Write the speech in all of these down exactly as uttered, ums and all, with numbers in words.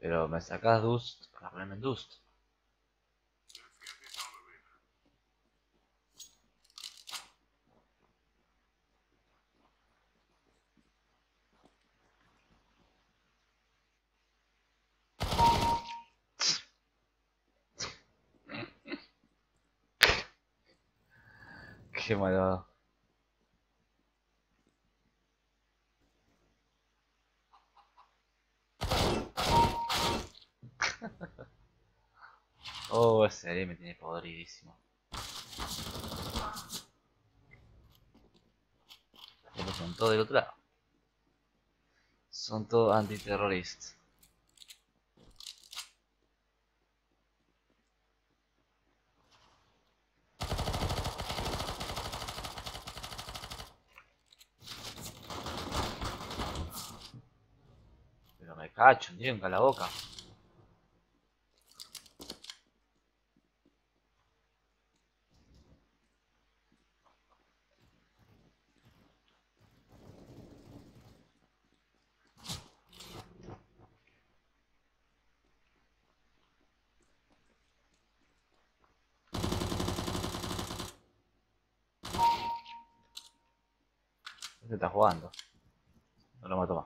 Pero me sacas Dust para ponerme en Dust. Qué malvado. Oh, ese área me tiene podridísimo. Pero son todos del otro lado. Son todos antiterroristas. Pero me cacho, tío, en la boca. Este está jugando. No lo mato más.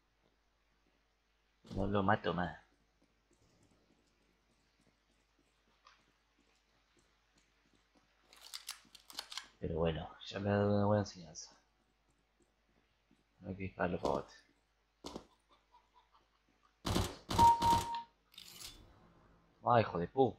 No lo mato más. Pero bueno, ya me ha dado una buena enseñanza. No hay que dispararlo para bote. Ah, hijo de pu.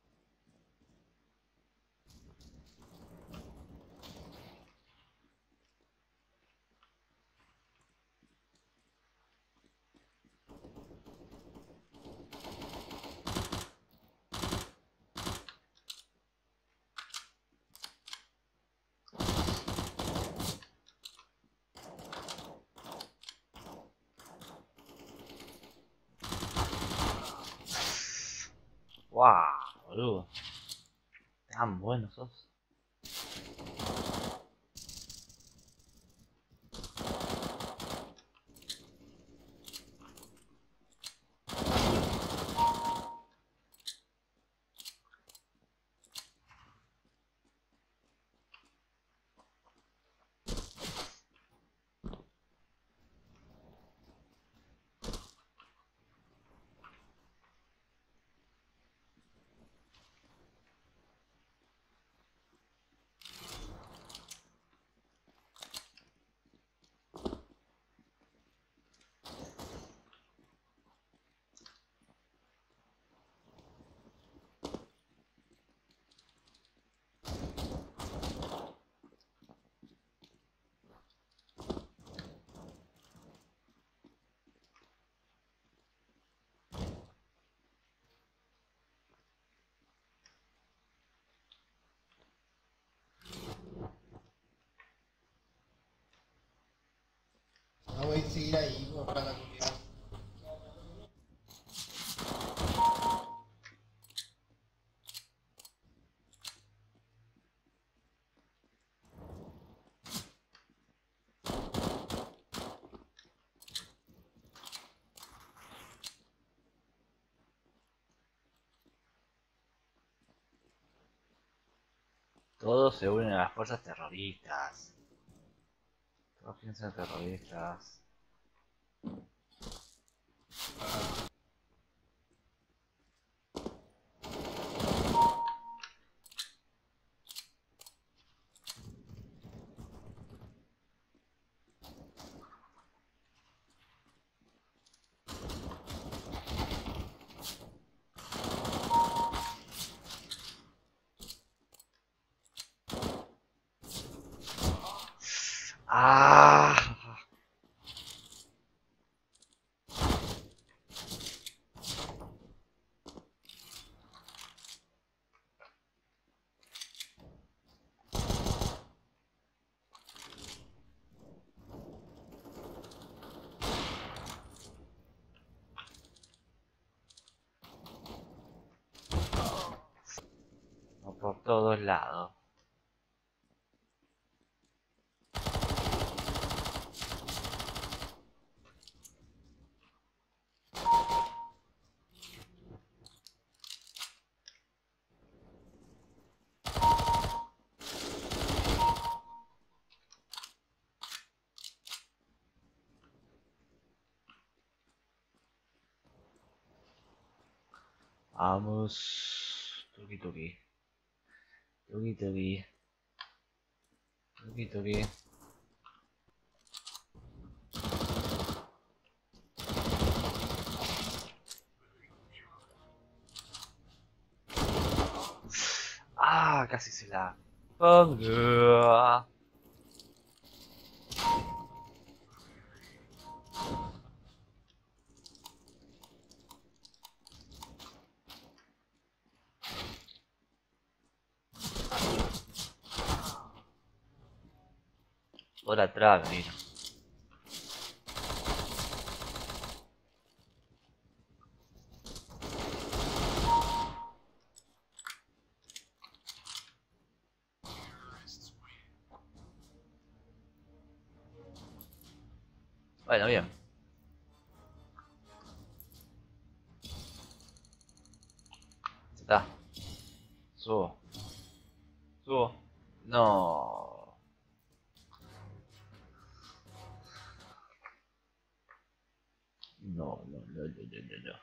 Wow, boludo. Tan bueno sos. No voy a seguir ahí pues, para la comida. Todos se unen a las fuerzas terroristas. Todos piensan en terroristas. ¡Ah! No, por todos lados. Vamos. Tuki tuki. Tuki tuki. Tuki tuki. Ah, casi se la pongo. Por atrás, mira. Bueno, bien. Ya está. Subo. Subo. No. No, no, no, no, no, no, no.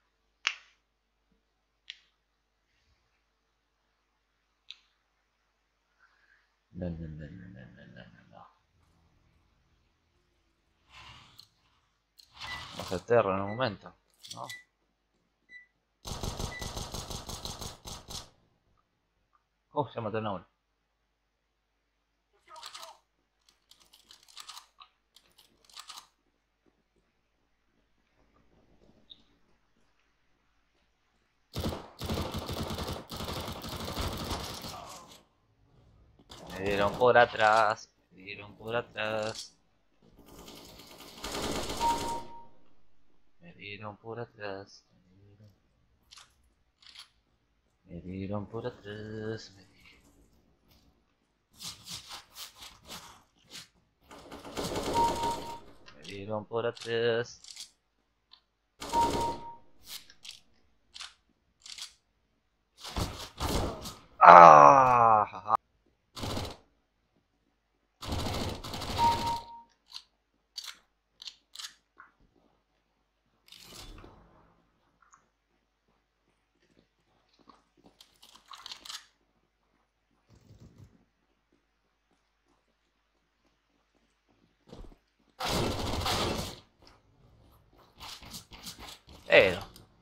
No, no, no, no, no, no, no, no, no. Vamos a aterro en un momento, ¿no? Oh, ya maté a uno. Me dieron por atrás. Me dieron por atrás. Me dieron por atrás. Me dieron, me dieron por atrás. Me dieron. Me dieron por atrás. ¡Ah! Eh,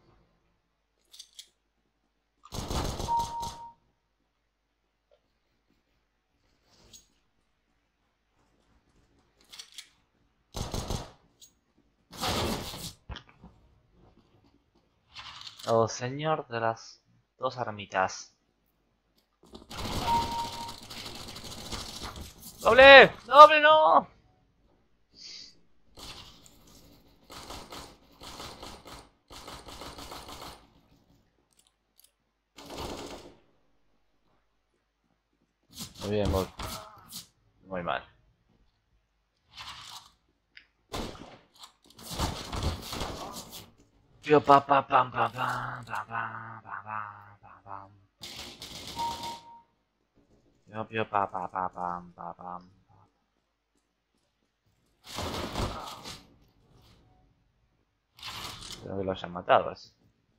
oh, señor de las dos armitas. ¡Doble! ¡Doble no! Muy bien, muy, muy mal. Pio pa pa pam pam pam pam pam pam pam pam. Pio pio pa pa pa pam pam pam. Creo que lo hayan matado así.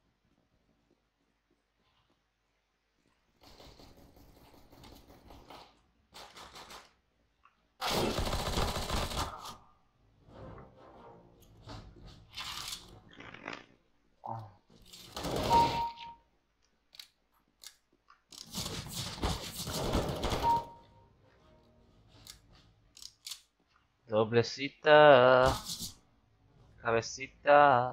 Doblecita. Cabecita.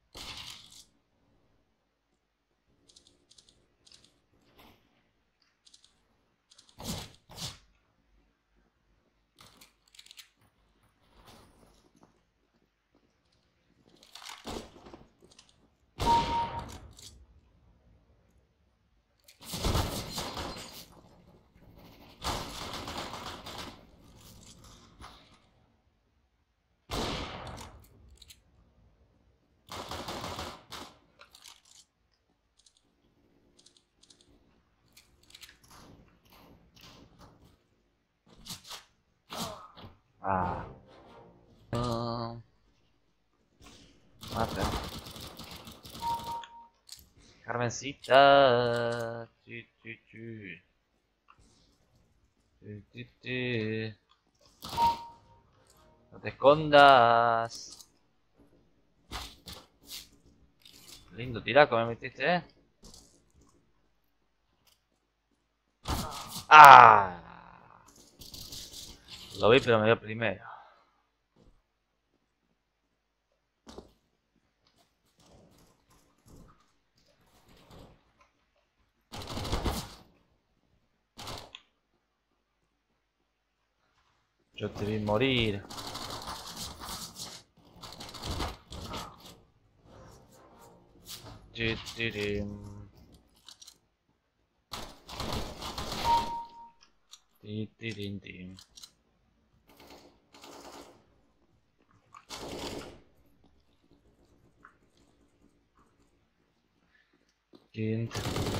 Ah. Uh, mate. Carmen jovencita. Chi, chi, chi. Chi, chi, chi. No te escondas. Lindo tiraco me metiste, eh. ¡Ah! Lo vi, pero me dio primero. Yo te vi morir. Titirim. Titirintim. Kind.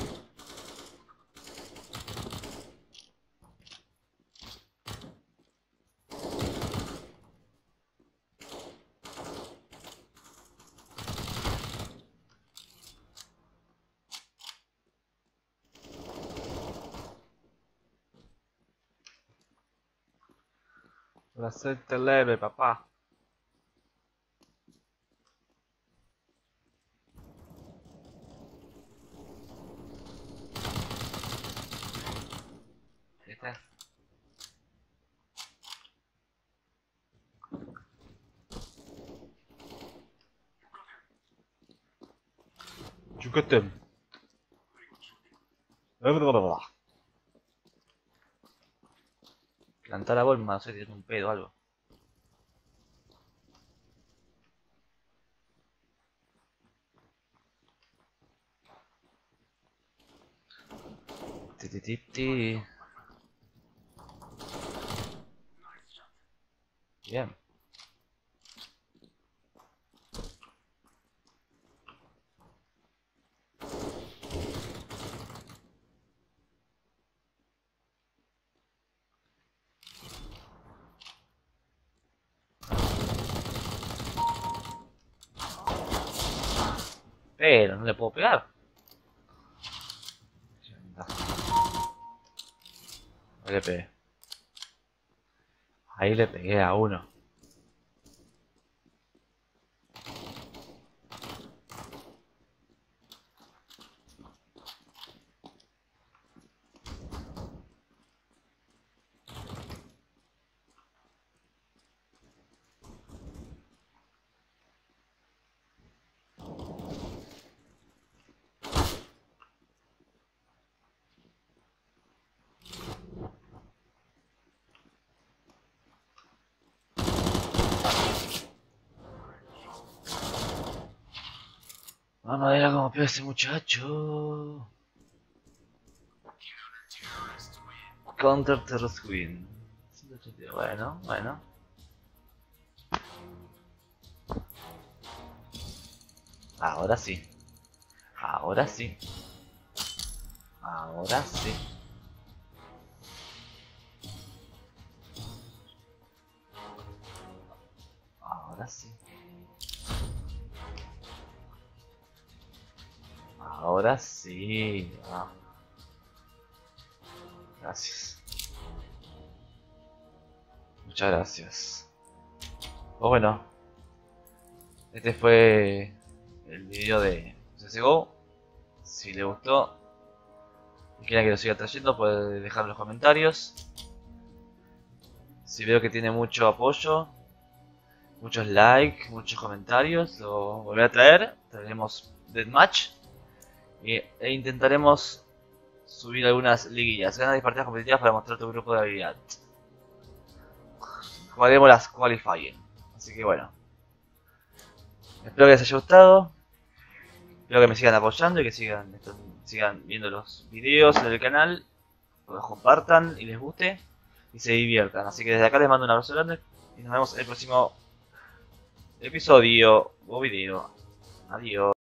Hacerte leve, papá. ¿Viste? Yucatán. Plantar la bomba, no sé, tiene un pedo o algo. Ti, ti, ti, ti. Bien. Pero no le puedo pegar. Ahí le pegué. Ahí le pegué a uno. Vamos a ver cómo pega ese muchacho. Counter Terrorist Win. Bueno, bueno. Ahora sí. Ahora sí. Ahora sí. Ahora sí. Ahora sí. Ah. Gracias. Muchas gracias. Pues bueno. Este fue el video de C S G O. Si le gustó y quieren que lo siga trayendo, puede dejar en los comentarios. Si veo que tiene mucho apoyo, muchos likes, muchos comentarios, lo volveré a traer. Traeremos Deathmatch e intentaremos subir algunas liguillas, ganas de partidas competitivas para mostrar tu grupo de habilidad. Jugaremos las qualifying. Así que bueno. Espero que les haya gustado. Espero que me sigan apoyando y que sigan, sigan viendo los videos en el canal. Que los compartan y les guste. Y se diviertan. Así que desde acá les mando un abrazo grande. Y nos vemos en el próximo episodio o video. Adiós.